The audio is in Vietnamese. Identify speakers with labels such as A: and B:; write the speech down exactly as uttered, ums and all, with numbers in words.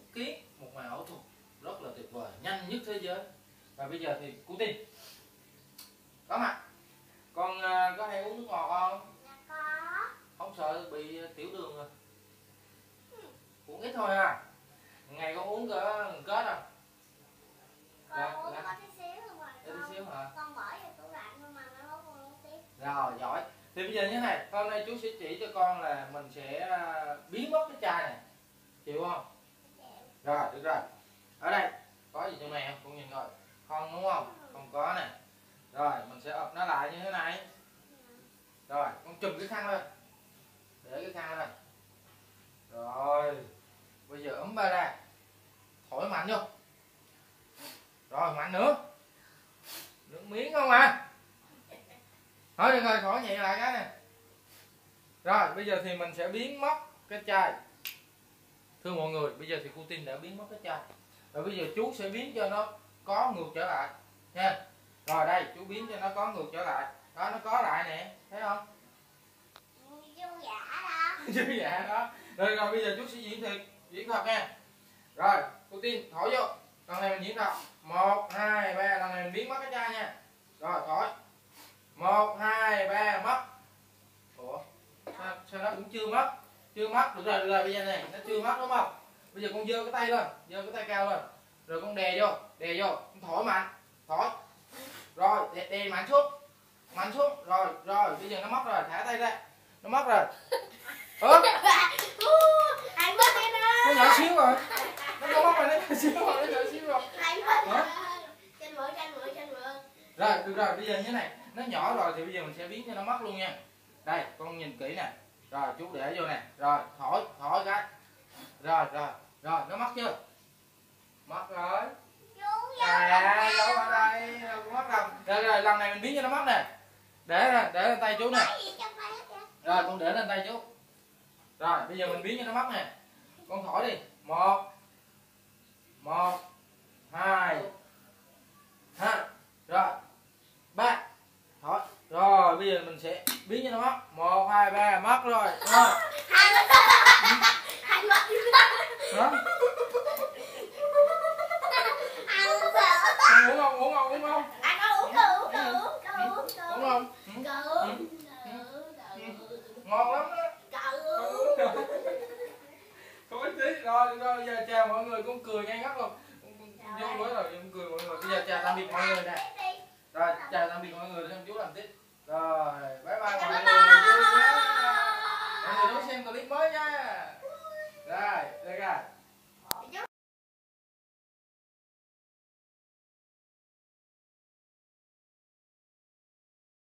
A: kiến một màn ảo thuật rất là tuyệt vời, nhanh nhất thế giới. Và bây giờ thì cô Tin có mặt. Con uh, có hay uống nước ngọt không?
B: Dạ có.
A: Không sợ bị tiểu đường rồi? Ừ. Uống ít thôi à? Ngày con uống cỡ một kết không?
B: Con
A: Dạ,
B: uống
A: dạ.
B: có tí xíu thôi mà.
A: Có tí xíu hả?
B: Con bỏ vào tủ lạnh nhưng mà nó không uống tiếp.
A: Rồi, giỏi. Thì bây giờ như thế này, hôm nay chú sẽ chỉ cho con là mình sẽ uh, biến mất cái chai này. Chịu không?
B: Chịu.
A: Rồi, được rồi. Ở đây có gì trong này không? Con nhìn coi. Không đúng không? Không có nè. Rồi, mình sẽ ập nó lại như thế này. Rồi, con chùm cái khăn lên. Để cái khăn lên. Rồi. Bây giờ ấm ba ra. Thổi mạnh vô. Rồi, mạnh nữa. Nước miếng không à? Thôi được rồi, thổi nhẹ lại cái nè. Rồi, bây giờ thì mình sẽ biến mất cái chai. Thưa mọi người, bây giờ thì cô Tin đã biến mất cái chai. Rồi bây giờ chú sẽ biến cho nó có ngược trở lại nha. Rồi đây, chú biến cho nó có ngược trở lại. Đó, nó có lại nè, thấy không?
B: Chú giả đó.
A: Chú dạ đó. Rồi, rồi bây giờ chú sẽ diễn thiệt, diễn thật nha. Rồi, cô Tin thổi vô. Lần này mình diễn thật. Một, hai, ba, lần này mình biến mất cái chai nha. Rồi, thổi. Một, hai, ba, mất. Ủa, sao, sao nó cũng chưa mất? Chưa mất, được rồi, được rồi, bây giờ này, nó chưa mất đúng không? Bây giờ con giơ cái tay lên, giơ cái tay cao lên. Rồi con đè vô, đè vô, con thổi mạnh, thổi. Rồi, đè, đè mạnh xuống. Mạnh xuống, rồi, rồi, bây giờ nó mất rồi, thả tay ra. Nó mất rồi. Ủa?
B: Anh mất cái đó.
A: Nó nhỏ xíu rồi. Nó có mất rồi, nó nhỏ xíu rồi, nó nhỏ xíu rồi.
B: Anh mất rồi. Trên mượn, trên mượn, trên mượn.
A: Rồi, được rồi, bây giờ như thế này, nó nhỏ rồi thì bây giờ mình sẽ biến cho nó mất luôn nha. Đây, con nhìn kỹ nè. Rồi, chú để vô nè. Rồi, thổi, thổi cái. Rồi, rồi, rồi, nó mất chưa? Mất rồi. À, đâu ở đây, đâu có mất đâu. Rồi, rồi, lần này mình biến cho nó mất nè. Để ra, để lên tay chú nè. Rồi, con để lên tay chú. Rồi, bây giờ mình biến cho nó mất nè. Con thổi đi. Một. Một. Hai. Ha. Rồi. Ba. Thổi. Rồi, bây giờ mình sẽ biến cho nó mất. Một, hai, ba, mất rồi. Rồi.
B: Hai mất. Hai mất.
A: Hả? Uống không? Uống không? Uống không?
B: Anh có uống được, uống được, uống được, uống được.
A: Uống không? Ngon lắm đó. Không ít tí. Rồi, rồi, giờ chào mọi người, con cười ngay ngắt luôn. Vô mới rồi, con cười mọi người. Bây giờ chào tạm biệt mọi người nè. Rồi, chào tạm biệt mọi người, để chú làm tiếp. Rồi, bye bye mọi người. Mọi người đón xem clip mới nha. Rồi, đây ra.